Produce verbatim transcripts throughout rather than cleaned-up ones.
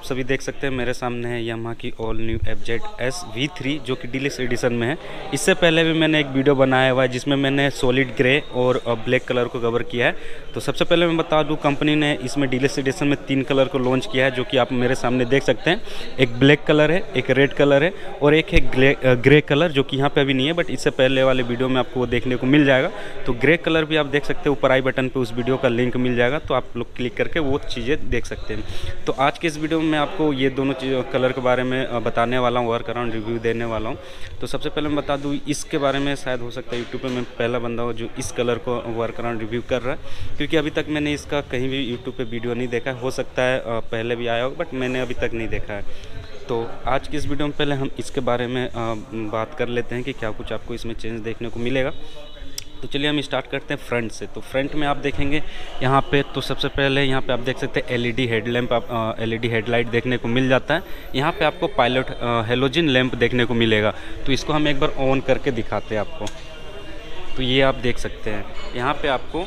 सभी देख सकते हैं मेरे सामने है यामाहा की all new F Z S V three जो कि डीलक्स एडिशन में है। इससे पहले भी मैंने एक वीडियो बनाया हुआ है जिसमें मैंने सॉलिड ग्रे और ब्लैक कलर को कवर किया है। तो सबसे पहले मैं बता दूं, कंपनी ने इसमें डीलक्स एडिशन में तीन कलर को लॉन्च किया है जो कि आप मेरे सामने देख सकते हैं। एक ब्लैक कलर है, एक रेड कलर है और एक है ग्रे ग्रे कलर जो कि यहाँ पर अभी नहीं है, बट इससे पहले वाले वीडियो में आपको वो देखने को मिल जाएगा। तो ग्रे कलर भी आप देख सकते हैं, ऊपर आई बटन पर उस वीडियो का लिंक मिल जाएगा, तो आप लोग क्लिक करके वो चीज़ें देख सकते हैं। तो आज के इस वीडियो में मैं आपको ये दोनों चीज़ कलर के बारे में बताने वाला हूँ, वर्क अराउंड रिव्यू देने वाला हूँ। तो सबसे पहले मैं बता दूँ इसके बारे में, शायद हो सकता है यूट्यूब पे मैं पहला बंदा हूँ जो इस कलर को वर्क अराउंड रिव्यू कर रहा है, क्योंकि अभी तक मैंने इसका कहीं भी यूट्यूब पे वीडियो नहीं देखा। हो सकता है पहले भी आया हो, बट मैंने अभी तक नहीं देखा है। तो आज की इस वीडियो में पहले हम इसके बारे में बात कर लेते हैं कि क्या कुछ आपको इसमें चेंज देखने को मिलेगा। तो चलिए हम स्टार्ट करते हैं फ्रंट से। तो फ्रंट में आप देखेंगे यहाँ पे, तो सबसे पहले यहाँ पे आप देख सकते हैं एलईडी हेडलैम्प, आप एलईडी हेडलाइट देखने को मिल जाता है। यहाँ पे आपको पायलट हेलोजन लैंप देखने को मिलेगा। तो इसको हम एक बार ऑन करके दिखाते हैं आपको। तो ये आप देख सकते हैं, यहाँ पे आपको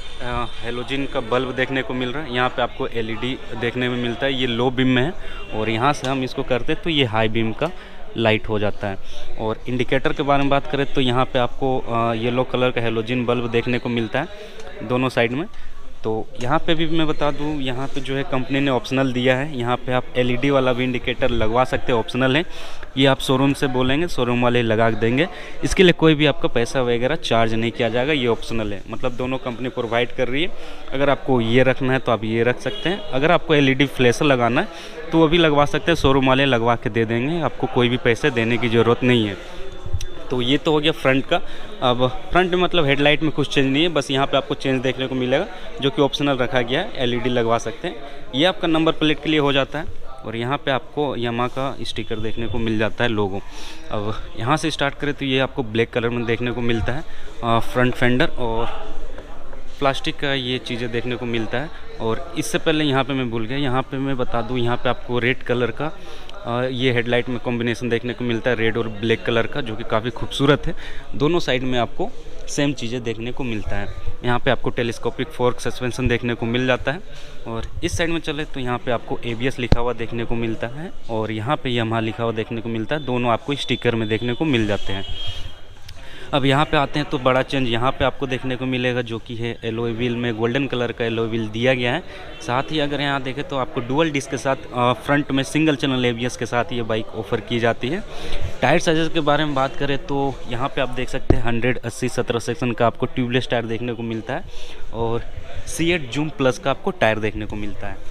हेलोजन का बल्ब देखने को मिल रहा है। यहाँ पे आपको एलईडी देखने में मिलता है, ये लो बीम में है। और यहाँ से हम इसको करते हैं तो ये हाई बीम का लाइट हो जाता है। और इंडिकेटर के बारे में बात करें तो यहाँ पे आपको येलो कलर का हेलोजन बल्ब देखने को मिलता है दोनों साइड में। तो यहाँ पे भी मैं बता दूँ, यहाँ पे जो है कंपनी ने ऑप्शनल दिया है, यहाँ पे आप एलईडी वाला भी इंडिकेटर लगवा सकते हैं, ऑप्शनल है। ये आप शोरूम से बोलेंगे, शोरूम वाले लगा देंगे। इसके लिए कोई भी आपका पैसा वगैरह चार्ज नहीं किया जाएगा, ये ऑप्शनल है। मतलब दोनों कंपनी प्रोवाइड कर रही है। अगर आपको ये रखना है तो आप ये रख सकते हैं। अगर आपको एलईडी फ्लैशर लगाना है तो वो भी लगवा सकते हैं, शोरूम वाले लगवा के दे देंगे, आपको कोई भी पैसे देने की ज़रूरत नहीं है। तो ये तो हो गया फ्रंट का। अब फ्रंट में मतलब हेडलाइट में कुछ चेंज नहीं है, बस यहाँ पे आपको चेंज देखने को मिलेगा जो कि ऑप्शनल रखा गया है, एलईडी लगवा सकते हैं। ये आपका नंबर प्लेट के लिए हो जाता है। और यहाँ पे आपको यामाहा का स्टिकर देखने को मिल जाता है, लोगो। अब यहाँ से स्टार्ट करें तो ये आपको ब्लैक कलर में देखने को मिलता है, फ्रंट फेंडर और प्लास्टिक का ये चीज़ें देखने को मिलता है। और इससे पहले यहाँ पे मैं भूल गया, यहाँ पे मैं बता दूँ, यहाँ पे आपको रेड कलर का ये हेडलाइट में कॉम्बिनेशन देखने को मिलता है, रेड और ब्लैक कलर का, जो कि काफ़ी खूबसूरत है। दोनों साइड में आपको सेम चीज़ें देखने को मिलता है। यहाँ पे आपको टेलीस्कोपिक फोर्क सस्पेंशन देखने को मिल जाता है। और इस साइड में चले तो यहाँ पे आपको एबीएस लिखा हुआ देखने को मिलता है और यहाँ पे यामाहा लिखा हुआ देखने को मिलता है। दोनों आपको स्टिकर में देखने को मिल जाते हैं। अब यहाँ पे आते हैं तो बड़ा चेंज यहाँ पे आपको देखने को मिलेगा, जो कि है एलॉय व्हील में गोल्डन कलर का एलॉय व्हील दिया गया है। साथ ही अगर यहाँ देखें तो आपको डुअल डिस्क के साथ फ्रंट में सिंगल चैनल एबीएस के साथ ये बाइक ऑफर की जाती है। टायर साइजेस के बारे में बात करें तो यहाँ पे आप देख सकते हैं हंड्रेड अस्सी सत्रह सेक्शन का आपको ट्यूबलेस टायर देखने को मिलता है और सी एट जूम प्लस का आपको टायर देखने को मिलता है।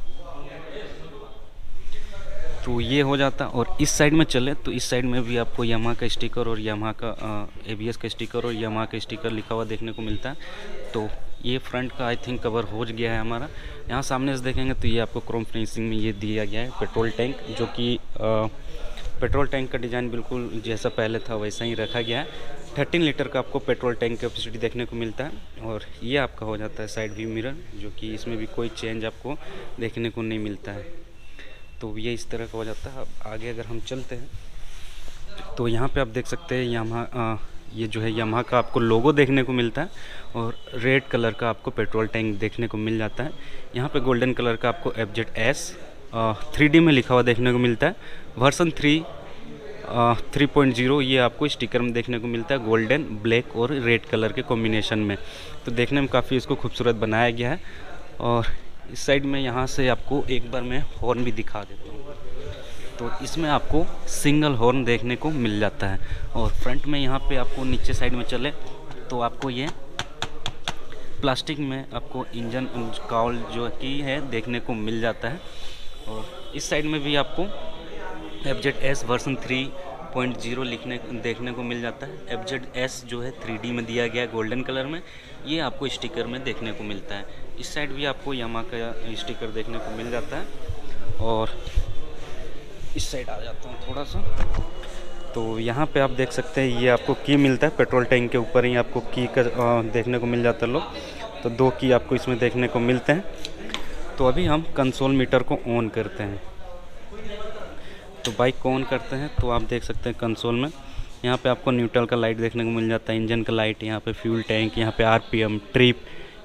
तो ये हो जाता। और इस साइड में चले तो इस साइड में भी आपको यामाहा का स्टिकर और यामाहा का एबीएस का स्टिकर और यामाहा का स्टिकर लिखा हुआ देखने को मिलता है। तो ये फ्रंट का आई थिंक कवर हो गया है हमारा। यहाँ सामने से देखेंगे तो ये आपको क्रोम फिनिशिंग में ये दिया गया है पेट्रोल टैंक, जो कि पेट्रोल टैंक का डिज़ाइन बिल्कुल जैसा पहले था वैसा ही रखा गया है। थर्टीन लीटर का आपको पेट्रोल टैंक कैपेसिटी देखने को मिलता है। और ये आपका हो जाता है साइड व्यू मिरर, जो कि इसमें भी कोई चेंज आपको देखने को नहीं मिलता है। तो ये इस तरह का हो जाता है। अब आगे अगर हम चलते हैं तो यहाँ पे आप देख सकते हैं यामाहा, ये जो है यामाहा का आपको लोगो देखने को मिलता है और रेड कलर का आपको पेट्रोल टैंक देखने को मिल जाता है। यहाँ पे गोल्डन कलर का आपको F Z S three D में लिखा हुआ देखने को मिलता है। Version three three point zero ये आपको स्टिकर में देखने को मिलता है, गोल्डन ब्लैक और रेड कलर के कॉम्बिनेशन में। तो देखने में काफ़ी इसको खूबसूरत बनाया गया है। और इस साइड में यहाँ से आपको एक बार मैं हॉर्न भी दिखा देता हूँ। तो इसमें आपको सिंगल हॉर्न देखने को मिल जाता है। और फ्रंट में यहाँ पे आपको नीचे साइड में चले तो आपको ये प्लास्टिक में आपको इंजन काउल जो की है देखने को मिल जाता है। और इस साइड में भी आपको F Z S version three point zero लिखने देखने को मिल जाता है। एफ जेड एस जो है थ्री डी में दिया गया है गोल्डन कलर में, ये आपको स्टिकर में देखने को मिलता है। इस साइड भी आपको यामाहा का स्टिकर देखने को मिल जाता है। और इस साइड आ जाता हूँ थोड़ा सा, तो यहाँ पे आप देख सकते हैं ये आपको की मिलता है, पेट्रोल टैंक के ऊपर ही आपको की का देखने को मिल जाता है लोग। तो दो की आपको इसमें देखने को मिलते हैं। तो अभी हम कंसोल मीटर को ऑन करते हैं। तो बाइक को ऑन करते हैं तो आप देख सकते हैं कंसोल में यहाँ पे आपको न्यूट्रल का लाइट देखने को मिल जाता है, इंजन का लाइट, यहाँ पे फ्यूल टैंक, यहाँ पे आरपीएम, ट्रिप,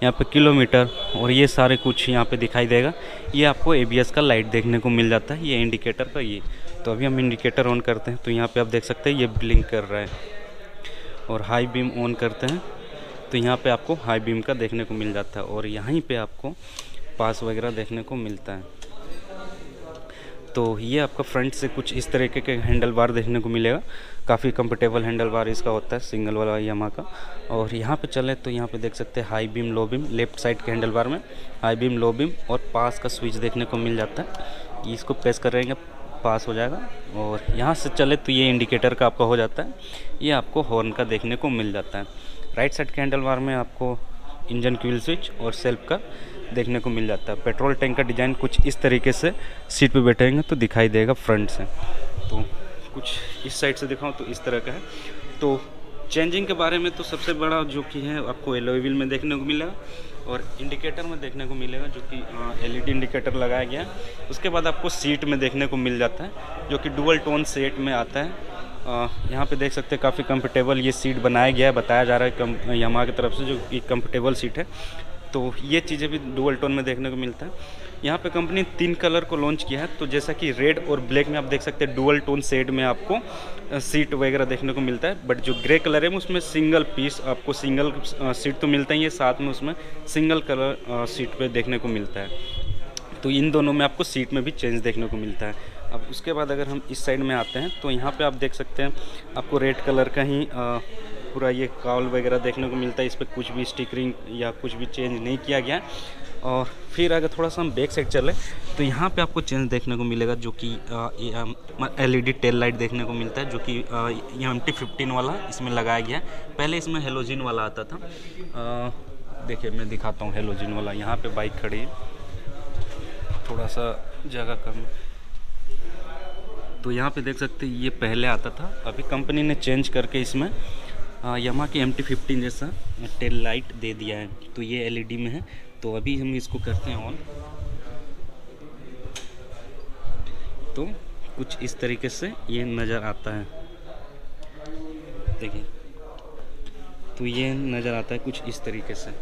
यहाँ पे किलोमीटर और ये सारे कुछ यहाँ पे दिखाई देगा। ये आपको ए बी एस का लाइट देखने को मिल जाता है, ये इंडिकेटर का ये। तो अभी हम इंडिकेटर ऑन करते हैं तो यहाँ पे आप देख सकते हैं ये ब्लिंक कर रहा है। और हाई बीम ऑन करते हैं तो यहाँ पे आपको हाई बीम का देखने को मिल जाता है और यहीं पे आपको पास वगैरह देखने को मिलता है। तो ये आपका फ्रंट से कुछ इस तरीके के हैंडल बार देखने को मिलेगा। काफ़ी कंफर्टेबल हैंडल बार इसका होता है, सिंगल वाला यामाहा का। और यहाँ पे चले तो यहाँ पे देख सकते हैं high beam, low beam, left side के हैंडल बार में हाई बीम, लो बीम और पास का स्विच देखने को मिल जाता है। इसको प्रेस करेंगे पास हो जाएगा। और यहाँ से चले तो ये इंडिकेटर का आपका हो जाता है, ये आपको हॉर्न का देखने को मिल जाता है। राइट साइड के हैंडल बार में आपको इंजन क्यूल स्विच और सेल्फ का देखने को मिल जाता है। पेट्रोल टैंक का डिज़ाइन कुछ इस तरीके से सीट पे बैठेंगे तो दिखाई देगा फ्रंट से। तो कुछ इस साइड से दिखाऊं तो इस तरह का है। तो चेंजिंग के बारे में तो सबसे बड़ा जो कि है आपको एलॉय व्हील में देखने को मिलेगा और इंडिकेटर में देखने को मिलेगा, जो कि एलईडी इंडिकेटर लगाया गया है। उसके बाद आपको सीट में देखने को मिल जाता है, जो कि डुअल टोन सेट में आता है। यहाँ पे देख सकते हैं काफ़ी कंफर्टेबल ये सीट बनाया गया है, बताया जा रहा है कम यामाहा की तरफ से, जो कि कंफर्टेबल सीट है। तो ये चीज़ें भी डुअल टोन में देखने को मिलता है। यहाँ पे कंपनी तीन कलर को लॉन्च किया है, तो जैसा कि रेड और ब्लैक में आप देख सकते हैं डुअल टोन शेड में आपको सीट वगैरह देखने को मिलता है। बट जो ग्रे कलर है उसमें सिंगल पीस आपको सिंगल सीट तो मिलता ही है, साथ में उसमें सिंगल कलर सीट पे देखने को मिलता है। तो इन दोनों में आपको सीट में भी चेंज देखने को मिलता है। अब उसके बाद अगर हम इस साइड में आते हैं तो यहाँ पे आप देख सकते हैं आपको रेड कलर का ही आ, पूरा ये काउल वगैरह देखने को मिलता है। इस पर कुछ भी स्टिकरिंग या कुछ भी चेंज नहीं किया गया। और फिर अगर थोड़ा सा हम बैक साइड चले तो यहाँ पे आपको चेंज देखने को मिलेगा, जो कि एलईडी टेल लाइट देखने को मिलता है, जो कि ये एम टी फिफ्टीन वाला इसमें लगाया गया है। पहले इसमें हेलोजिन वाला आता था। देखिए मैं दिखाता हूँ हेलोजिन वाला। यहाँ पे बाइक खड़ी है, थोड़ा सा जगह कम है, तो यहाँ पे देख सकते हैं ये पहले आता था। अभी कंपनी ने चेंज करके इसमें यामाहा की एम टी फिफ्टीन जैसा टेल लाइट दे दिया है। तो ये एलईडी में है। तो अभी हम इसको करते हैं ऑन, तो कुछ इस तरीके से ये नज़र आता है। देखिए तो ये नज़र आता है कुछ इस तरीके से।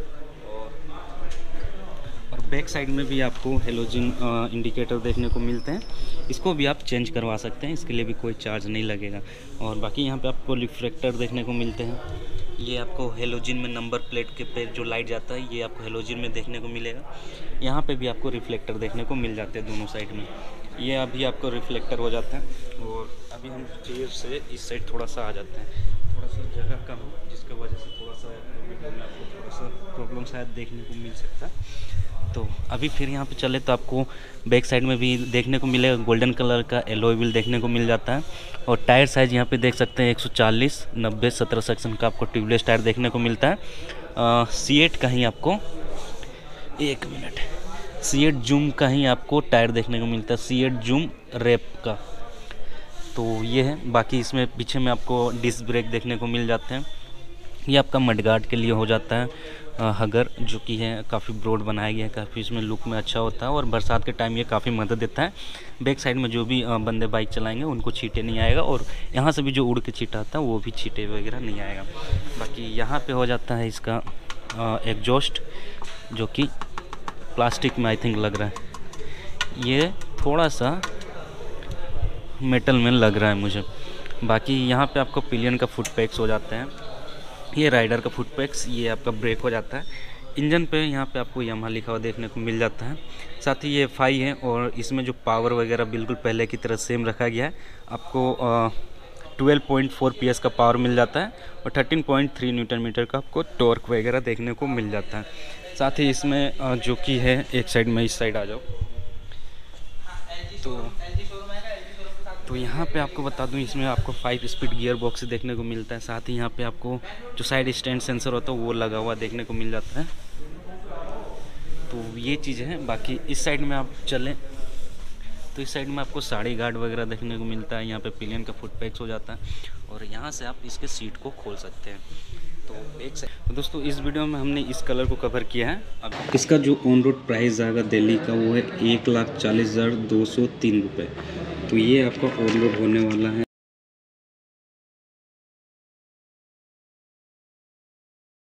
और बैक साइड में भी आपको हेलोजन इंडिकेटर देखने को मिलते हैं। इसको भी आप चेंज करवा सकते हैं, इसके लिए भी कोई चार्ज नहीं लगेगा। और बाकी यहाँ पे आपको रिफ्लेक्टर देखने को मिलते हैं। ये आपको हेलोजन में नंबर प्लेट के पे जो लाइट जाता है ये आपको हेलोजन में देखने को मिलेगा। यहाँ पे भी आपको रिफ्लेक्टर देखने को मिल जाते हैं दोनों साइड में। ये अभी आपको रिफ्लेक्टर हो जाता है। और अभी हम चेयर से इस साइड थोड़ा सा आ जाते हैं, थोड़ा सा जगह कम है जिसकी वजह से थोड़ा सा वीडियो में आपको थोड़ा सा प्रॉब्लम शायद देखने को मिल सकता है। तो अभी फिर यहाँ पे चले तो आपको बैक साइड में भी देखने को मिलेगा गोल्डन कलर का एलॉय व्हील देखने को मिल जाता है। और टायर साइज़ यहाँ पे देख सकते हैं एक सौ चालीस नब्बे सत्रह सेक्शन का आपको ट्यूबलेस टायर देखने को मिलता है। सी एट का ही आपको एक मिनट सी एट जूम का ही आपको टायर देखने को मिलता है, सी एट जूम रैप का। तो ये है। बाकी इसमें पीछे में आपको डिस्क ब्रेक देखने को मिल जाते हैं। ये आपका मडगार्ड के लिए हो जाता है हगर, जो कि है काफ़ी ब्रॉड बनाया गया है, काफ़ी इसमें लुक में अच्छा होता है। और बरसात के टाइम ये काफ़ी मदद देता है। बैक साइड में जो भी बंदे बाइक चलाएंगे उनको छींटे नहीं आएगा। और यहाँ से भी जो उड़ के छींटा आता है वो भी छींटे वगैरह नहीं आएगा। बाकी यहाँ पे हो जाता है इसका एग्जॉस्ट, जो कि प्लास्टिक में आई थिंक लग रहा है, ये थोड़ा सा मेटल में लग रहा है मुझे। बाकी यहाँ पे आपको पिलियन का फुट पैक्स हो जाते हैं, ये राइडर का फुट पैक्स, ये आपका ब्रेक हो जाता है। इंजन पे यहाँ पे आपको यामाहा लिखा हुआ देखने को मिल जाता है। साथ ही ये एफ आई है और इसमें जो पावर वगैरह बिल्कुल पहले की तरह सेम रखा गया है। आपको twelve point four P S का पावर मिल जाता है और thirteen point three newton metre का आपको टॉर्क वगैरह देखने को मिल जाता है। साथ ही इसमें जो कि है एक साइड में, इस साइड आ जाओ तो तो यहाँ पे आपको बता दूँ इसमें आपको फाइव स्पीड गियर बॉक्स देखने को मिलता है। साथ ही यहाँ पे आपको जो साइड स्टैंड सेंसर होता है वो लगा हुआ देखने को मिल जाता है। तो ये चीज़ है। बाकी इस साइड में आप चलें तो इस साइड में आपको साड़ी गार्ड वगैरह देखने को मिलता है। यहाँ पे पिलियन का फुट पैक्स हो जाता है और यहाँ से आप इसके सीट को खोल सकते हैं। तो एक साइड तो दोस्तों इस वीडियो में हमने इस कलर को कवर किया है। अब इसका जो ऑन रोड प्राइस आएगा दिल्ली का वो है एक लाख चालीस हज़ार दो सौ तीन रुपये। तो ये आपका ऑन रोड होने वाला है